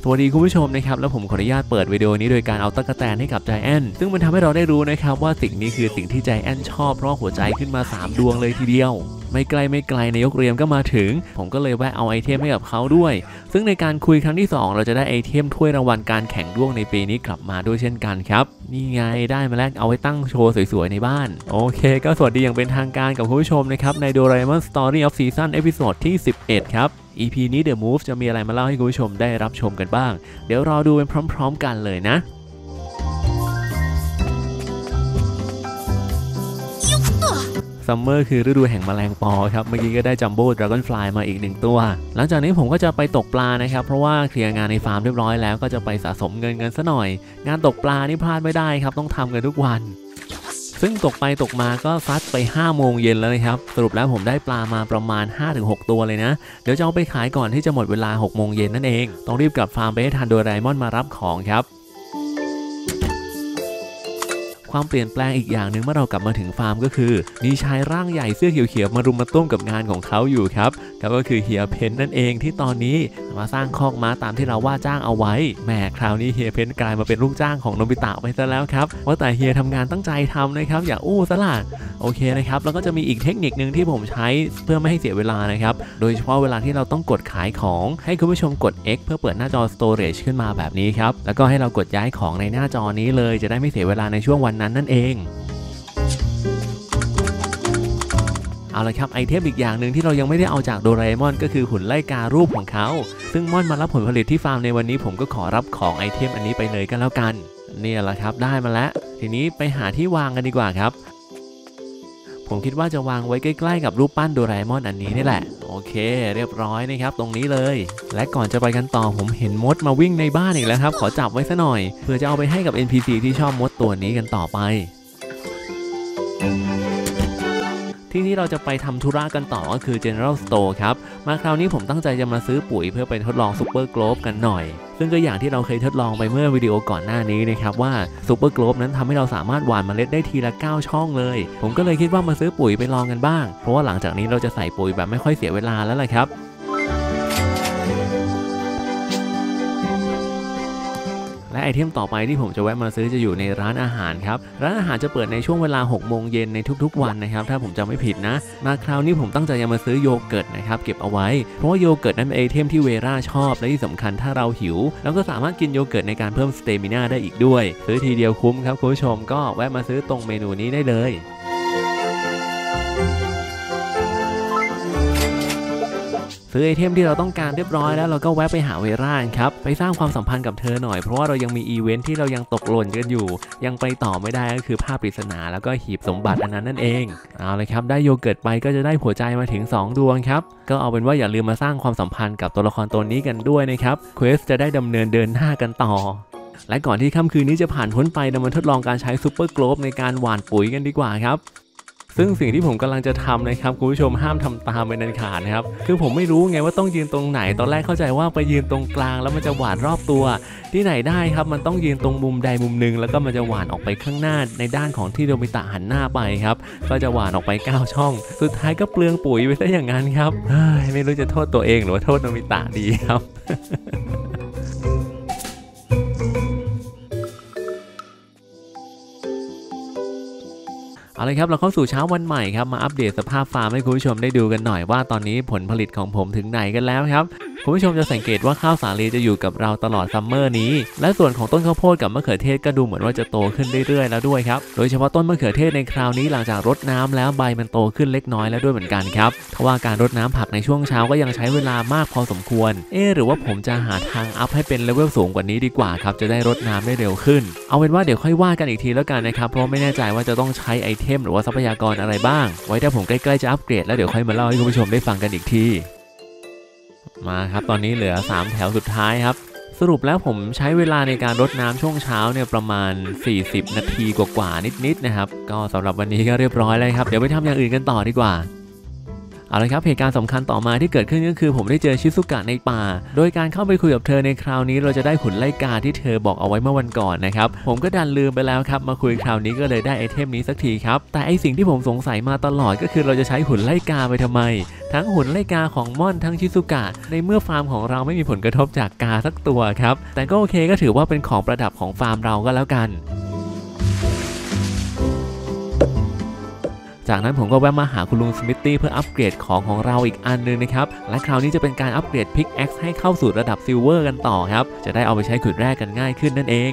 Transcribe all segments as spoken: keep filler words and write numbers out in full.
สวัสดีคุณผู้ชมนะครับแล้วผมขออนุญาตเปิดวิดีโอนี้โดยการเอาตั๊กแตนให้กับใจแอนซึ่งมันทำให้เราได้รู้นะครับว่าสิ่งนี้คือสิ่งที่ใจแอนชอบเพราะหัวใจขึ้นมาสามดวงเลยทีเดียวไม่ไกลไม่ไกลนายกเรียมก็มาถึงผมก็เลยแวะเอาไอเทมให้กับเขาด้วยซึ่งในการคุยครั้งที่สองเราจะได้ไอเทมถ้วยรางวัลการแข่งด้วงในปีนี้กลับมาด้วยเช่นกันครับนี่ไงได้มาแล้วเอาไว้ตั้งโชว์สวยๆในบ้านโอเคก็สวัสดีอย่างเป็นทางการกับคุณผู้ชมนะครับใน Doraemon Story of Season เอพิโซดที่สิบเอ็ดครับ อี พี นี้ The Move จะมีอะไรมาเล่าให้คุณผู้ชมได้รับชมกันบ้างเดี๋ยวรอดูเป็นพร้อมๆกันเลยนะซัมเมอร์คือฤดูแห่งแมลงปอครับเมื่อกี้ก็ได้จัมโบ้ดราก้อนฟลายมาอีกหนึ่งตัวหลังจากนี้ผมก็จะไปตกปลานะครับเพราะว่าเคลียร์งานในฟาร์มเรียบร้อยแล้วก็จะไปสะสมเงินกันซะหน่อยงานตกปลานี่พลาดไม่ได้ครับต้องทำกันทุกวันซึ่งตกไปตกมาก็ซัดไปห้าโมงเย็นแล้วนะครับสรุปแล้วผมได้ปลามาประมาณ ห้าถึงหก ตัวเลยนะเดี๋ยวจะเอาไปขายก่อนที่จะหมดเวลาหกโมงเย็นนั่นเองต้องรีบกลับฟาร์มไปให้ทันโดราเอมอนมารับของครับความเปลี่ยนแปลงอีกอย่างหนึ่งเมื่อเรากลับมาถึงฟาร์มก็คือมีชายร่างใหญ่เสื้อเขียวๆมารุมมาตุ้มกับงานของเขาอยู่ครับก็คือเฮียเพนนั่นเองที่ตอนนี้มาสร้างคอกม้าตามที่เราว่าจ้างเอาไว้แหมคราวนี้เฮียเพนกลายมาเป็นลูกจ้างของโนบิตะไปซะแล้วครับว่าแต่เฮียทำงานตั้งใจทำนะครับอย่าอู้ซะล่ะโอเคนะครับแล้วก็จะมีอีกเทคนิคนึงที่ผมใช้เพื่อไม่ให้เสียเวลานะครับโดยเฉพาะเวลาที่เราต้องกดขายของให้คุณผู้ชมกด X เพื่อเปิดหน้าจอ Storage ขึ้นมาแบบนี้ครับแล้วก็ให้เรากดย้ายของในหน้าจอนี้เลยจะได้ไม่เสียเวลาในช่วงวันนั้นนั่นเองเอาละครับไอเทมอีกอย่างหนึ่งที่เรายังไม่ได้เอาจากโดราเอมอนก็คือหุ่นไล่การูปของเขาซึ่งม่อนมารับผลผลิตที่ฟาร์มในวันนี้ผมก็ขอรับของไอเทมอันนี้ไปเลยกันแล้วกันนี่แหละครับได้มาแล้วทีนี้ไปหาที่วางกันดีกว่าครับผมคิดว่าจะวางไว้ใกล้ๆกับรูปปั้นโดราเอมอนอันนี้นี่แหละโอเคเรียบร้อยนะครับตรงนี้เลยและก่อนจะไปกันต่อผมเห็นมดมาวิ่งในบ้านอีกแล้วครับขอจับไว้ซะหน่อยเพื่อจะเอาไปให้กับ เอ็น พี ซี ที่ชอบมดตัวนี้กันต่อไปที่นี่เราจะไปทำธุระกันต่อก็คือ General Store ครับมาคราวนี้ผมตั้งใจจะมาซื้อปุ๋ยเพื่อไปทดลอง Super Globe กันหน่อยซึ่งก็อย่างที่เราเคยทดลองไปเมื่อวิดีโอก่อนหน้านี้นะครับว่า Super Globe นั้นทำให้เราสามารถหว่านเมล็ดได้ทีละเก้าช่องเลยผมก็เลยคิดว่ามาซื้อปุ๋ยไปลองกันบ้างเพราะว่าหลังจากนี้เราจะใส่ปุ๋ยแบบไม่ค่อยเสียเวลาแล้วแหละครับและไอเทมต่อไปที่ผมจะแวะมาซื้อจะอยู่ในร้านอาหารครับร้านอาหารจะเปิดในช่วงเวลาหกโมงเย็นในทุกๆวันนะครับถ้าผมจำไม่ผิดนะมาคราวนี้ผมตั้งใจจะมาซื้อโยเกิร์ตนะครับเก็บเอาไว้เพราะว่าโยเกิร์ตนั้นเป็นไอเทมที่เวร่าชอบและที่สำคัญถ้าเราหิวเราก็สามารถกินโยเกิร์ตในการเพิ่มสเตมิน่าได้อีกด้วยซื้อทีเดียวคุ้มครับคุณผู้ชมก็แวะมาซื้อตรงเมนูนี้ได้เลยซื้อไอเทมที่เราต้องการเรียบร้อยแล้วเราก็แวะไปหาเวร่าครับไปสร้างความสัมพันธ์กับเธอหน่อยเพราะว่าเรายังมีอีเวนท์ที่เรายังตกหล่นกันอยู่ยังไปต่อไม่ได้ก็คือภาพปริศนาแล้วก็หีบสมบัติอันนั้นนั่นเองเอาเลยครับได้โยเกิร์ตไปก็จะได้หัวใจมาถึงสองดวงครับก็เอาเป็นว่าอย่าลืมมาสร้างความสัมพันธ์กับตัวละครตัวนี้กันด้วยนะครับเควสจะได้ดำเนินเดินหน้ากันต่อและก่อนที่ค่ำคืนนี้จะผ่านพ้นไปเรามาทดลองการใช้ซูเปอร์โกลบในการหว่านปุ๋ยกันดีกว่าครับซึ่งสิ่งที่ผมกำลังจะทำนะครับคุณผู้ชมห้ามทำตามเป็นอันขาดนะครับคือผมไม่รู้ไงว่าต้องยืนตรงไหนตอนแรกเข้าใจว่าไปยืนตรงกลางแล้วมันจะหวานรอบตัวที่ไหนได้ครับมันต้องยืนตรงมุมใดมุมหนึ่งแล้วก็มันจะหวานออกไปข้างหน้าในด้านของที่โดมิตะหันหน้าไปครับก็จะหวานออกไปเก้าช่องสุดท้ายก็เปลืองปุ๋ยไปซะอย่างนั้นครับไม่รู้จะโทษตัวเองหรือว่าโทษโดมิตะดีครับเอาเลยครับเราเข้าสู่เช้าวันใหม่ครับมาอัปเดตสภาพฟาร์มให้คุณผู้ชมได้ดูกันหน่อยว่าตอนนี้ผลผลิตของผมถึงไหนกันแล้วครับคุณผู้ชมจะสังเกตว่าข้าวสาลีจะอยู่กับเราตลอดซัมเมอร์นี้และส่วนของต้นข้าวโพดกับมะเขือเทศก็ดูเหมือนว่าจะโตขึ้นเรื่อยๆแล้วด้วยครับโดยเฉพาะต้นมะเขือเทศในคราวนี้หลังจากรดน้ำแล้วใบมันโตขึ้นเล็กน้อยแล้วด้วยเหมือนกันครับเพราะว่าการรดน้ำผักในช่วงเช้าก็ยังใช้เวลามากพอสมควรเอ๊ะหรือว่าผมจะหาทางอัพให้เป็นเลเวลสูงกว่านี้ดีกว่าครับจะได้รดน้ำได้เร็วขึ้นเอาเป็นว่าเดี๋ยวค่อยว่ากันอีกทีแล้วกันนะครับเพราะไม่แน่ใจว่าจะต้องใช้ไอเทมหรือว่าทรัพยากรอะไรบ้างไว้ถ้าผมใกล้ๆจะอัปเกรดแล้วเดี๋ยวค่อยมาเล่าให้คุณผู้ชมได้ฟังกันอีกทีมาครับตอนนี้เหลือสามแถวสุดท้ายครับสรุปแล้วผมใช้เวลาในการรดน้ำช่วงเช้าเนี่ยประมาณสี่สิบนาทีกว่าๆนิดๆนะครับก็สำหรับวันนี้ก็เรียบร้อยแล้วครับเดี๋ยวไปทำอย่างอื่นกันต่อดีกว่าเอาละครับเหตุการณ์สำคัญต่อมาที่เกิดขึ้นก็คือผมได้เจอชิซุกะในป่าโดยการเข้าไปคุยกับเธอในคราวนี้เราจะได้หุ่นไล่กาที่เธอบอกเอาไว้เมื่อวันก่อนนะครับผมก็ดันลืมไปแล้วครับมาคุยคราวนี้ก็เลยได้ไอเทมนี้สักทีครับแต่ไอสิ่งที่ผมสงสัยมาตลอดก็คือเราจะใช้หุ่นไล่กาไปทำไมทั้งหุ่นไล่กาของม่อนทั้งชิซุกะในเมื่อฟาร์มของเราไม่มีผลกระทบจากกาสักตัวครับแต่ก็โอเคก็ถือว่าเป็นของประดับของฟาร์มเราก็แล้วกันจากนั้นผมก็แวะมาหาคุณลุงสมิธตี้เพื่ออัปเกรดของของเราอีกอันนึงนะครับและคราวนี้จะเป็นการอัปเกรดพิกแอ็กซ์ให้เข้าสู่ระดับซิลเวอร์กันต่อครับจะได้เอาไปใช้ขุดแร่กันง่ายขึ้นนั่นเอง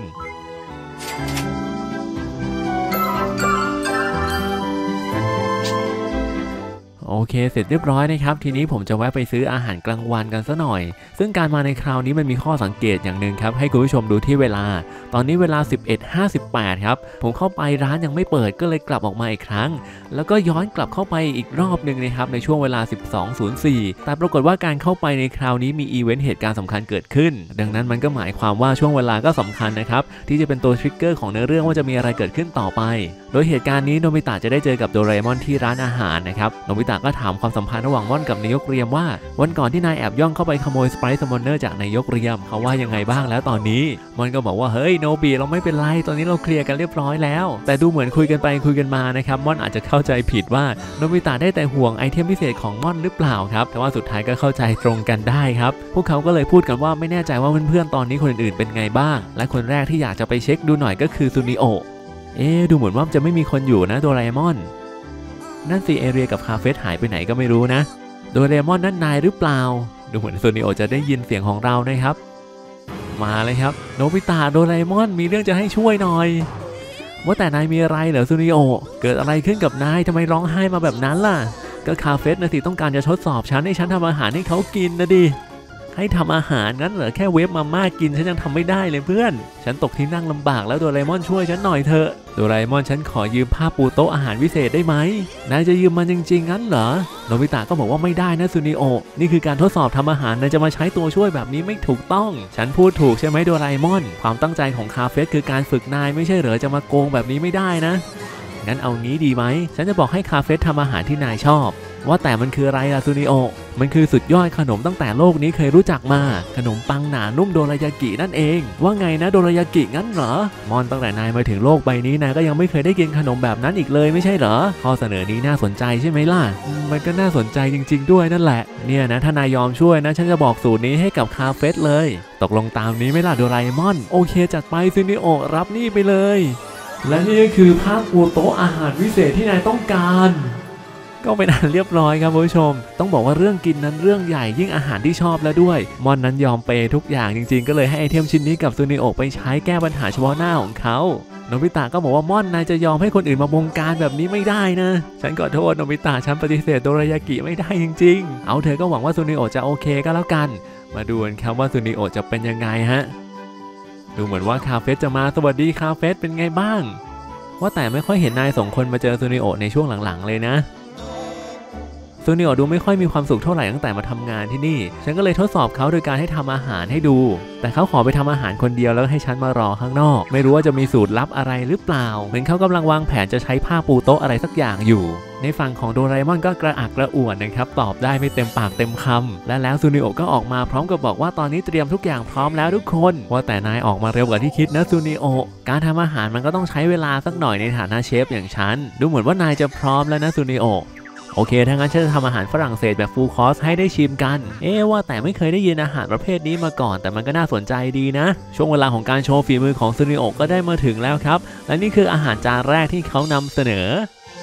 โอเคเสร็จเรียบร้อยนะครับทีนี้ผมจะแวะไปซื้ออาหารกลางวันกันซะหน่อยซึ่งการมาในคราวนี้มันมีข้อสังเกตอย่างหนึ่งครับให้คุณผู้ชมดูที่เวลาตอนนี้เวลา สิบเอ็ดห้าสิบแปด ครับผมเข้าไปร้านยังไม่เปิดก็เลยกลับออกมาอีกครั้งแล้วก็ย้อนกลับเข้าไปอีกรอบหนึ่งนะครับในช่วงเวลา สิบสองศูนย์สี่ แต่ปรากฏว่าการเข้าไปในคราวนี้มีอีเวนต์เหตุการณ์สำคัญเกิดขึ้นดังนั้นมันก็หมายความว่าช่วงเวลาก็สำคัญนะครับที่จะเป็นตัวทริกเกอร์ของเนื้อเรื่องว่าจะมีอะไรเกิดขึ้นต่อไปโดยเหตุการณ์นี้โนบิตะจะได้เจอกับโดราเอมอนที่ร้านอาหารนะครับโนบิตะก็ถามความสัมพันธ์ระหว่างม่อนกับนายกเรียมว่าวันก่อนที่นายแอบย่องเข้าไปขโมยสไปซ์ซัมมอนเนอร์จากนายกเรียมเขาว่ายังไงบ้างแล้วตอนนี้ม่อนก็บอกว่าเฮ้ยโนบิเราไม่เป็นไรตอนนี้เราเคลียร์กันเรียบร้อยแล้วแต่ดูเหมือนคุยกันไปคุยกันมานะครับม่อนอาจจะเข้าใจผิดว่าโนบิตะได้แต่ห่วงไอเทมพิเศษของม่อนหรือเปล่าครับแต่ว่าสุดท้ายก็เข้าใจตรงกันได้ครับพวกเขาก็เลยพูดกันว่าไม่แน่ใจว่าเพื่อนๆตอนนี้คนอื่นๆเป็นไงบ้างและคนแรกที่อยากจะไปเช็คดูหน่อยก็คือซูนิโอเอ๊ดูเหมือนว่าจะไม่มีคนอยู่นะโดราเอมอนนั่นสิเอเรียกับคาเฟสหายไปไหนก็ไม่รู้นะโดราเอมอนนั่นนายหรือเปล่าดูเหมือนซูนิโอจะได้ยินเสียงของเรานะครับมาเลยครับโนบิตะโดราเอมอนมีเรื่องจะให้ช่วยหน่อยว่าแต่นายมีอะไรเหรอซูนิโอเกิดอะไรขึ้นกับนายทำไมร้องไห้มาแบบนั้นล่ะก็คาเฟสนะสิต้องการจะทดสอบฉันให้ฉันทำอาหารให้เขากินนะดิให้ทำอาหารงั้นเหรอแค่เวฟมาม่ากินฉันยังทำไม่ได้เลยเพื่อนฉันตกที่นั่งลำบากแล้วโดราเอมอนช่วยฉันหน่อยเถอะโดราเอมอนฉันขอยืมผ้าปูโต๊ะอาหารพิเศษได้ไหมนายจะยืมมันจริงๆงั้นเหรอโนบิตะก็บอกว่าไม่ได้นะซูนิโอนี่คือการทดสอบทำอาหารนายจะมาใช้ตัวช่วยแบบนี้ไม่ถูกต้องฉันพูดถูกใช่ไหมโดราเอมอนความตั้งใจของคาเฟสคือการฝึกนายไม่ใช่เหรอจะมาโกงแบบนี้ไม่ได้นะงั้นเอางี้ดีไหมฉันจะบอกให้คาเฟสทำอาหารที่นายชอบว่าแต่มันคืออะไรล่ะซูนิโอมันคือสุดยอดขนมตั้งแต่โลกนี้เคยรู้จักมาขนมปังหนานุ่มโดรายากินั่นเองว่าไงนะโดรายากิงั้นเหรอมอนตั้งแต่นายมาถึงโลกใบนี้นายก็ยังไม่เคยได้กินขนมแบบนั้นอีกเลยไม่ใช่เหรอข้อเสนอนี้น่าสนใจใช่ไหมล่ะมันก็น่าสนใจจริงๆด้วยนั่นแหละเนี่ยนะถ้านายยอมช่วยนะฉันจะบอกสูตรนี้ให้กับคาเฟสเลยตกลงตามนี้ไหมล่ะโดราเอมอนโอเคจัดไปซูนิโอรับนี่ไปเลยและนี่ก็คือผ้าปูโต๊ะอาหารพิเศษที่นายต้องการก็เป็นอันเรียบร้อยครับผู้ชมต้องบอกว่าเรื่องกินนั้นเรื่องใหญ่ยิ่งอาหารที่ชอบแล้วด้วยมอนนั้นยอมเปย์ทุกอย่างจริงๆก็เลยให้ไอเทมชิ้นนี้กับซูนิโอไปใช้แก้ปัญหาเฉพาะหน้าของเขาโนบิตะก็บอกว่าม่อนนายจะยอมให้คนอื่นมาบงการแบบนี้ไม่ได้นะฉันขอโทษโนบิตะฉันปฏิเสธโดรายากิไม่ได้จริงๆเอาเธอก็หวังว่าซูนิโอจะโอเคก็แล้วกันมาดูกันครับว่าซูนิโอจะเป็นยังไงฮะดูเหมือนว่าคาเฟสจะมาสวัสดีคาเฟสเป็นไงบ้างว่าแต่ไม่ค่อยเห็นนายสองคนมาเจอซูนิโอในช่วงหลังๆเลยนะซูนิโอดูไม่ค่อยมีความสุขเท่าไหร่ตั้งแต่มาทำงานที่นี่ฉันก็เลยทดสอบเขาโดยการให้ทำอาหารให้ดูแต่เขาขอไปทำอาหารคนเดียวแล้วให้ฉันมารอข้างนอกไม่รู้ว่าจะมีสูตรลับอะไรหรือเปล่าเหมือนเขากำลังวางแผนจะใช้ผ้าปูโต๊ะอะไรสักอย่างอยู่ในฝั่งของโดราเอมอนก็กระอักกระอ่วนนะครับตอบได้ไม่เต็มปากเต็มคำและแล้วซูนิโอก็ออกมาพร้อมกับบอกว่าตอนนี้เตรียมทุกอย่างพร้อมแล้วทุกคนว่าแต่นายออกมาเร็วกว่าที่คิดนะซูนิโอการทำอาหารมันก็ต้องใช้เวลาสักหน่อยในฐานะเชฟอย่างฉันดูเหมือนว่านายจะพร้อมแล้วนะซูนิโอโอเคถ้างั้นฉันจะทำอาหารฝรั่งเศสแบบฟูลคอร์สให้ได้ชิมกันเอ๊ว่าแต่ไม่เคยได้ยินอาหารประเภทนี้มาก่อนแต่มันก็น่าสนใจดีนะช่วงเวลาของการโชว์ฝีมือของซูนิโอก็ได้มาถึงแล้วครับและนี่คืออาหารจานแรกที่เขานำเสนอ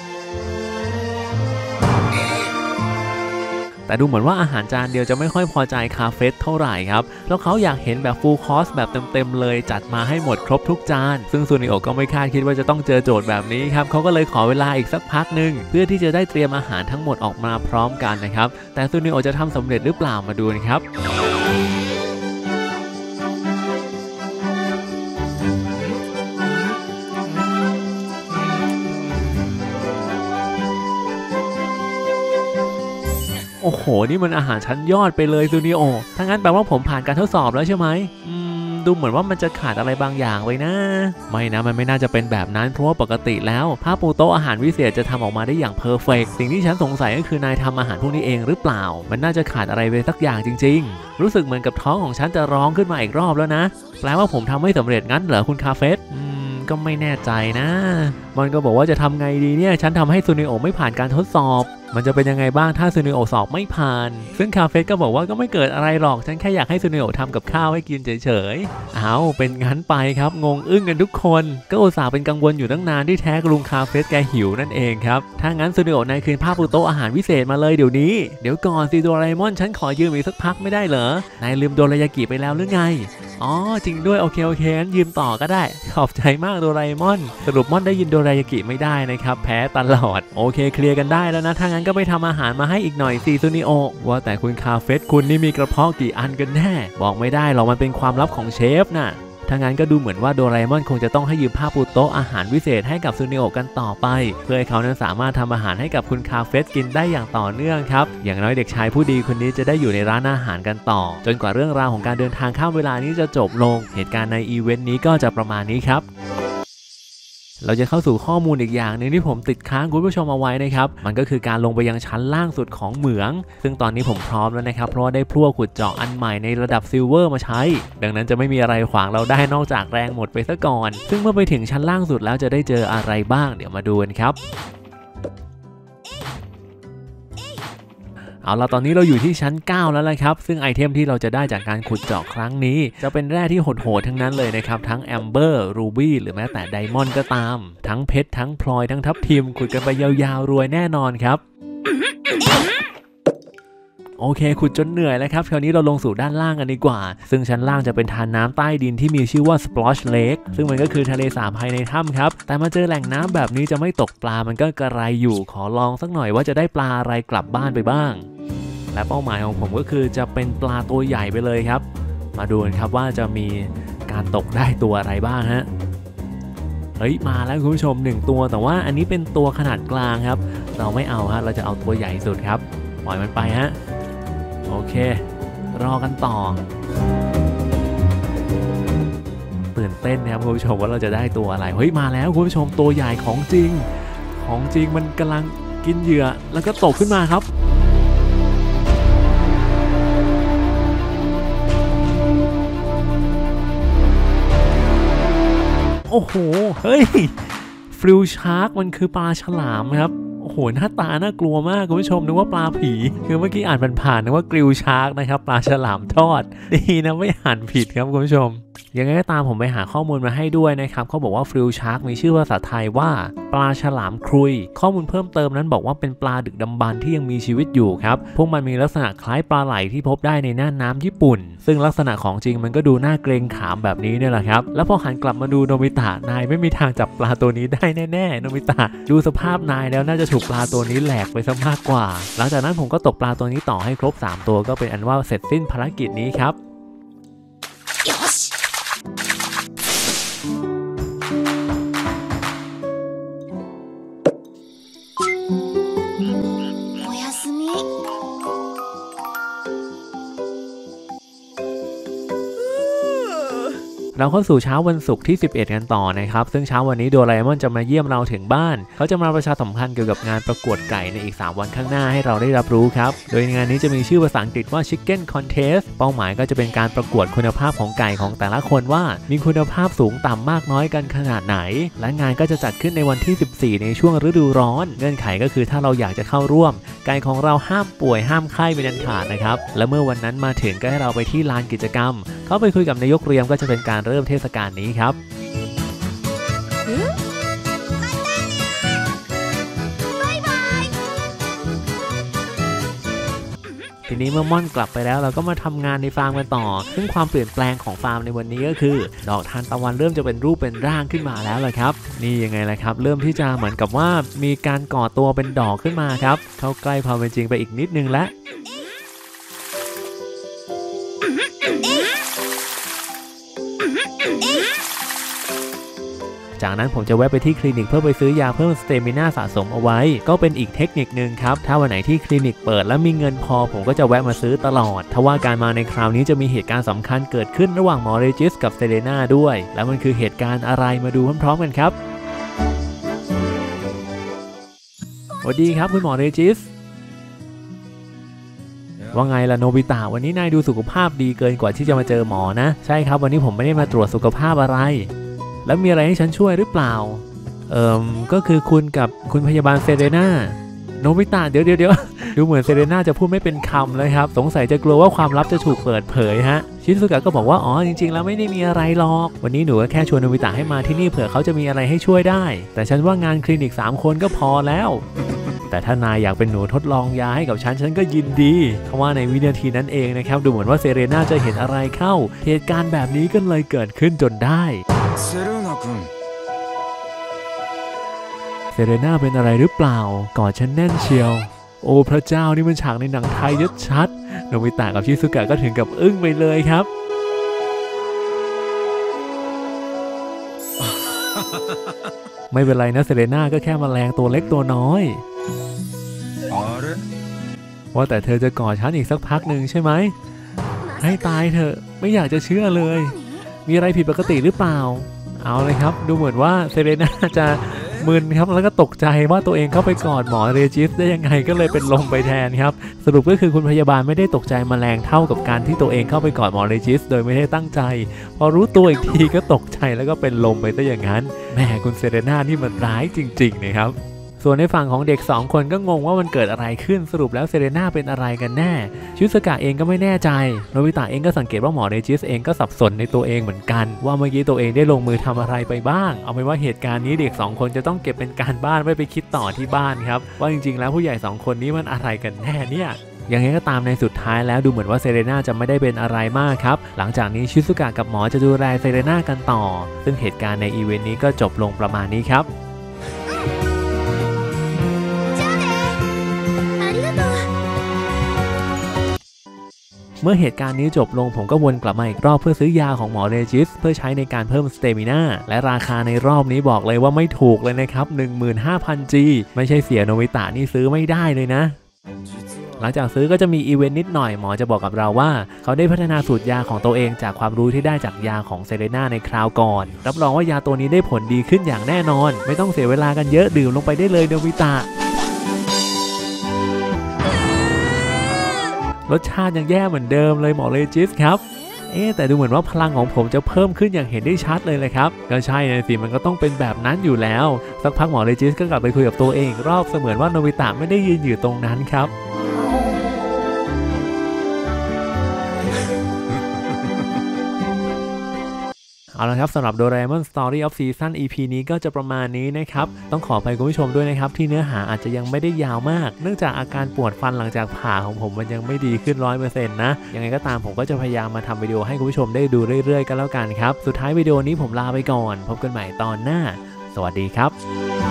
แต่ดูเหมือนว่าอาหารจานเดียวจะไม่ค่อยพอใจคาเฟสเท่าไหร่ครับแล้วเขาอยากเห็นแบบฟูลคอร์สแบบเต็มๆเลยจัดมาให้หมดครบทุกจานซึ่งซูนิโอก็ไม่คาดคิดว่าจะต้องเจอโจทย์แบบนี้ครับเขาก็เลยขอเวลาอีกสักพักหนึ่งเพื่อที่จะได้เตรียมอาหารทั้งหมดออกมาพร้อมกันนะครับแต่ซูนิโอจะทำสำเร็จหรือเปล่ามาดูนะครับ โอ้โหนี่มันอาหารชั้นยอดไปเลยซูนิโอถ้างั้นแปลว่าผมผ่านการทดสอบแล้วใช่ไหมอืมดูเหมือนว่ามันจะขาดอะไรบางอย่างไปนะไม่นะมันไม่น่าจะเป็นแบบนั้นเพราะว่าปกติแล้วผ้าปูโต๊ะอาหารวิเศษจะทำออกมาได้อย่างเพอร์เฟกต์สิ่งที่ฉันสงสัยก็คือนายทำอาหารพวกนี้เองหรือเปล่ามันน่าจะขาดอะไรไปสักอย่างจริงๆรู้สึกเหมือนกับท้องของฉันจะร้องขึ้นมาอีกรอบแล้วนะแปลว่าผมทำไม่สำเร็จงั้นเหรอคุณคาเฟสอืมก็ไม่แน่ใจนะมันก็บอกว่าจะทำไงดีเนี่ยฉันทำให้ซูนิโอไม่ผ่านการทดสอบมันจะเป็นยังไงบ้างถ้าซูนิโอสอบไม่ผ่านซึ่งคาเฟสก็บอกว่าก็ไม่เกิดอะไรหรอกฉันแค่อยากให้ซูนิโอทำกับข้าวให้กินเฉยๆเอาเป็นงั้นไปครับงงอึ้งกันทุกคนก็อุตส่าห์เป็นกังวลอยู่ตั้งนานที่แท้ลุงคาเฟสแกหิวนั่นเองครับถ้างั้นซูนิโอนายคืนผ้าปูโต๊ะอาหารวิเศษมาเลยเดี๋ยวนี้เดี๋ยวก่อนสิโดราเอมอนฉันขอยืมอีกสักพักไม่ได้เหรอนายลืมโดรายากิไปแล้วหรือไงอ๋อจริงด้วยโอเคโอเคงั้นยืมต่อก็ได้ขอบใจมากโดราเอมอนสรุปม่อนได้ยินโดรายากิไม่ได้นะครับแพ้ตลอดโอเคเคลียร์กันได้แล้วนะถ้างั้นก็ไปทำอาหารมาให้อีกหน่อยสิซูนิโอว่าแต่คุณคาเฟสคุณนี่มีกระเพาะกี่อันกันแน่บอกไม่ได้หรอกมันเป็นความลับของเชฟน่ะถ้างั้นก็ดูเหมือนว่าโดราเอมอนคงจะต้องให้ยืมผ้าปูโต๊ะอาหารวิเศษให้กับซูนิโอกันต่อไปเพื่อให้เขานั้นสามารถทำอาหารให้กับคุณคาเฟสกินได้อย่างต่อเนื่องครับอย่างน้อยเด็กชายผู้ดีคนนี้จะได้อยู่ในร้านอาหารกันต่อจนกว่าเรื่องราวของการเดินทางข้ามเวลานี้จะจบลงเหตุการณ์ในอีเวนต์นี้ก็จะประมาณนี้ครับเราจะเข้าสู่ข้อมูลอีกอย่างนึงที่ผมติดค้างคุณผู้ชมเอาไว้นะครับมันก็คือการลงไปยังชั้นล่างสุดของเหมืองซึ่งตอนนี้ผมพร้อมแล้วนะครับเพราะว่าได้พลั่วขุดเจาะอันใหม่ในระดับซิลเวอร์มาใช้ดังนั้นจะไม่มีอะไรขวางเราได้นอกจากแรงหมดไปซะก่อนซึ่งเมื่อไปถึงชั้นล่างสุดแล้วจะได้เจออะไรบ้างเดี๋ยวมาดูกันครับเอาละตอนนี้เราอยู่ที่ชั้นเก้าแล้วละครับซึ่งไอเทมที่เราจะได้จากการขุดเจาะครั้งนี้จะเป็นแร่ที่โหดๆทั้งนั้นเลยนะครับทั้งแอมเบอร์รูบี้หรือแม้แต่ไดมอนด์ก็ตามทั้งเพชรทั้งพลอยทั้งทับทิมขุดกันไปยาวๆรวยแน่นอนครับโอเคขุดจนเหนื่อยแล้วครับคราวนี้เราลงสู่ด้านล่างกันดีกว่าซึ่งชั้นล่างจะเป็นทานน้ำใต้ดินที่มีชื่อว่า Splosh Lake ซึ่งมันก็คือทะเลสาบภายในถ้ำครับแต่มาเจอแหล่งน้ำแบบนี้จะไม่ตกปลามันก็กระไรอยู่ขอลองสักหน่อยว่าจะได้ปลาอะไรกลับบ้านไปบ้างและเป้าหมายของผมก็คือจะเป็นปลาตัวใหญ่ไปเลยครับมาดูกันครับว่าจะมีการตกได้ตัวอะไรบ้างฮะเฮ้ยมาแล้วคุณผู้ชมหนึ่งตัวแต่ว่าอันนี้เป็นตัวขนาดกลางครับเราไม่เอาฮะเราจะเอาตัวใหญ่สุดครับปล่อยมันไปฮะโอเครอกันต่อตื่นเต้นนะครับคุณผู้ชมว่าเราจะได้ตัวอะไรเฮ้ยมาแล้วคุณผู้ชมตัวใหญ่ของจริงของจริงมันกำลังกินเหยื่อแล้วก็ตกขึ้นมาครับโอ้โหเฮ้ยฟลิวชาร์กมันคือปลาฉลามครับโอ้โหหน้าตาน่ากลัวมากคุณผู้ชมนึกว่าปลาผีคือเมื่อกี้อ่านผ่านๆนึกว่ากริลชาร์กนะครับปลาฉลามทอดดีนะไม่อ่านผิดครับคุณผู้ชมยังไงก็ตามผมไปหาข้อมูลมาให้ด้วยนะครับเขาบอกว่าฟลิวชาร์กมีชื่อภาษาไทยว่าปลาฉลามครุยข้อมูลเพิ่มเติมนั้นบอกว่าเป็นปลาดึกดำบรรพ์ที่ยังมีชีวิตอยู่ครับพวกมันมีลักษณะคล้ายปลาไหลที่พบได้ในน่านน้ำญี่ปุ่นซึ่งลักษณะของจริงมันก็ดูน่าเกรงขามแบบนี้เนี่ยแหละครับแล้วพอหันกลับมาดูโนบิตะนายไม่มีทางจับปลาตัวนี้ได้แน่ๆโนบิตะดูสภาพนายแล้วน่าจะถูกปลาตัวนี้แหลกไปซะมากกว่าหลังจากนั้นผมก็ตกปลาตัวนี้ต่อให้ครบสามตัวก็เป็นอันว่าเสร็จสิ้นภารกิจนี้ครับเราเข้าสู่เช้าวันศุกร์ที่สิบเอ็ดกันต่อนะครับซึ่งเช้าวันนี้โดราเอมอนจะมาเยี่ยมเราถึงบ้านเขาจะมาประชาสัมพันธ์เกี่ยวกับงานประกวดไก่ในอีกสามวันข้างหน้าให้เราได้รับรู้ครับโดยงานนี้จะมีชื่อภาษาอังกฤษว่า Chicken Contest เป้าหมายก็จะเป็นการประกวดคุณภาพของไก่ของแต่ละคนว่ามีคุณภาพสูงต่ำมากน้อยกันขนาดไหนและงานก็จะจัดขึ้นในวันที่สิบสี่ในช่วงฤดูร้อนเงื่อนไขก็คือถ้าเราอยากจะเข้าร่วมไก่ของเราห้ามป่วยห้ามไข้เป็นอันขาดนะครับและเมื่อวันนั้นมาถึงก็ให้เราไปที่ลานกิจกรรมเข้าไปคุยกับนายกเรียมก็จะเป็นการเริ่มเทศกาลนี้ครับทีนี้เมื่อม่อนกลับไปแล้วเราก็มาทำงานในฟาร์มกันต่อซึ่งความเปลี่ยนแปลงของฟาร์มในวันนี้ก็คือดอกทานตะวันเริ่มจะเป็นรูปเป็นร่างขึ้นมาแล้วเลยครับนี่ยังไงล่ะครับเริ่มที่จะเหมือนกับว่ามีการก่อตัวเป็นดอกขึ้นมาครับเข้าใกล้ความเป็นจริงไปอีกนิดนึงแล้วจากนั้นผมจะแวะไปที่คลินิกเพื่อไปซื้อยาเพิ่มสเตมิน่าสะสมเอาไว้ก็เป็นอีกเทคนิคนึงครับถ้าวันไหนที่คลินิกเปิดและมีเงินพอผมก็จะแวะมาซื้อตลอดทว่าการมาในคราวนี้จะมีเหตุการณ์สำคัญเกิดขึ้นระหว่างหมอเรจิสกับเซเลน่าด้วยและมันคือเหตุการณ์อะไรมาดูพร้อมๆกันครับสวัสดีครับคุณหมอเรจิสว่าไงล่ะโนบิตะวันนี้นายดูสุขภาพดีเกินกว่าที่จะมาเจอหมอนะใช่ครับวันนี้ผมไม่ได้มาตรวจสุขภาพอะไรแล้วมีอะไรให้ฉันช่วยหรือเปล่าเอ่อก็คือคุณกับคุณพยาบาลเซเลน่าโนบิตะเดี๋ยวเดี๋ยวเดี๋ยวดูเหมือนเซเลน่าจะพูดไม่เป็นคำเลยครับสงสัยจะกลัวว่าความลับจะถูกเปิดเผยฮะชิซุกะก็บอกว่าอ๋อจริงๆแล้วไม่ได้มีอะไรหรอกวันนี้หนูก็แค่ชวนโนบิตะให้มาที่นี่เผื่อเขาจะมีอะไรให้ช่วยได้แต่ฉันว่างานคลินิกสามคนก็พอแล้วแต่ถ้านายอยากเป็นหนูทดลองยาให้กับฉันฉันก็ยินดีเพราะว่าในวินาทีนั้นเองนะครับดูเหมือนว่าเซเรน่าจะเห็นอะไรเข้าเหตุการณ์แบบนี้ก็เลยเกิดขึ้นจนได้เซเรน่าเป็นอะไรหรือเปล่ากอดฉันแน่นเชียวโอ้พระเจ้านี่มันฉากในหนังไทยชัดๆโนบิตะกับชิซุกะก็ถึงกับอึ้งไปเลยครับไม่เป็นไรนะเซเลน่าก็แค่แมลงตัวเล็กตัวน้อยว่าแต่เธอจะกอดฉันอีกสักพักหนึ่งใช่ไหมให้ตายเถอะไม่อยากจะเชื่อเลยมีอะไรผิดปกติหรือเปล่าเอาเลยครับดูเหมือนว่าเซเลน่าจะมึนครับแล้วก็ตกใจว่าตัวเองเข้าไปกอดหมอเรจิสได้ยังไงก็เลยเป็นลมไปแทนครับสรุปก็คือคุณพยาบาลไม่ได้ตกใจแมลงเท่ากับการที่ตัวเองเข้าไปกอดหมอเรจิสโดยไม่ได้ตั้งใจพอรู้ตัวอีกทีก็ตกใจแล้วก็เป็นลมไปซะอย่างนั้นแม่คุณเซเรน่านี่มันร้ายจริงๆนะครับส่วนในฝั่งของเด็กสองคนก็งงว่ามันเกิดอะไรขึ้นสรุปแล้วเซเรน่าเป็นอะไรกันแน่ชิซุกะเองก็ไม่แน่ใจโนบิตะเองก็สังเกตว่าหมอเรจิสเองก็สับสนในตัวเองเหมือนกันว่าเมื่อกี้ตัวเองได้ลงมือทำอะไรไปบ้างเอาเป็นว่าเหตุการณ์นี้เด็กสองคนจะต้องเก็บเป็นการบ้านไว้ไปคิดต่อที่บ้านครับว่าจริงๆแล้วผู้ใหญ่สองคนนี้มันอะไรกันแน่เนี่ยอย่างไรก็ตามในสุดท้ายแล้วดูเหมือนว่าเซเรน่าจะไม่ได้เป็นอะไรมากครับหลังจากนี้ชิซุกะกับหมอจะดูแลเซเรน่ากันต่อซึ่งเหตุการณ์ในอีเวนต์นี้ก็จบลงประมาณนี้ครับเมื่อเหตุการณ์นี้จบลงผมก็วนกลับมาอีกรอบเพื่อซื้อยาของหมอเรจิสเพื่อใช้ในการเพิ่มสเตมิน่าและราคาในรอบนี้บอกเลยว่าไม่ถูกเลยนะครับ หนึ่งหมื่นห้าพัน จี ไม่ใช่เสียโนบิตะนี่ซื้อไม่ได้เลยนะหลังจากซื้อก็จะมีอีเวนต์นิดหน่อยหมอจะบอกกับเราว่าเขาได้พัฒนาสูตรยาของตัวเองจากความรู้ที่ได้จากยาของเซเลน่าในคราวก่อนรับรองว่ายาตัวนี้ได้ผลดีขึ้นอย่างแน่นอนไม่ต้องเสียเวลากันเยอะดื่มลงไปได้เลยโนบิตะรสชาติยังแย่เหมือนเดิมเลยหมอเรจิสครับเอ๊แต่ดูเหมือนว่าพลังของผมจะเพิ่มขึ้นอย่างเห็นได้ชัดเลยเลยครับก็ใช่นะสิมันก็ต้องเป็นแบบนั้นอยู่แล้วสักพักหมอเรจิสก็กลับไปคุยกับตัวเองรอบเสมือนว่าโนบิตะไม่ได้ยืนอยู่ตรงนั้นครับเอาละครับสำหรับโดราเอมอน Story of Season อี พี นี้ก็จะประมาณนี้นะครับต้องขออภัยคุณผู้ชมด้วยนะครับที่เนื้อหาอาจจะยังไม่ได้ยาวมากเนื่องจากอาการปวดฟันหลังจากผ่าของผมมันยังไม่ดีขึ้น ร้อยเปอร์เซ็นต์ นะยังไงก็ตามผมก็จะพยายามมาทำวิดีโอให้คุณผู้ชมได้ดูเรื่อยๆกันแล้วกันครับสุดท้ายวิดีโอนี้ผมลาไปก่อนพบกันใหม่ตอนหน้าสวัสดีครับ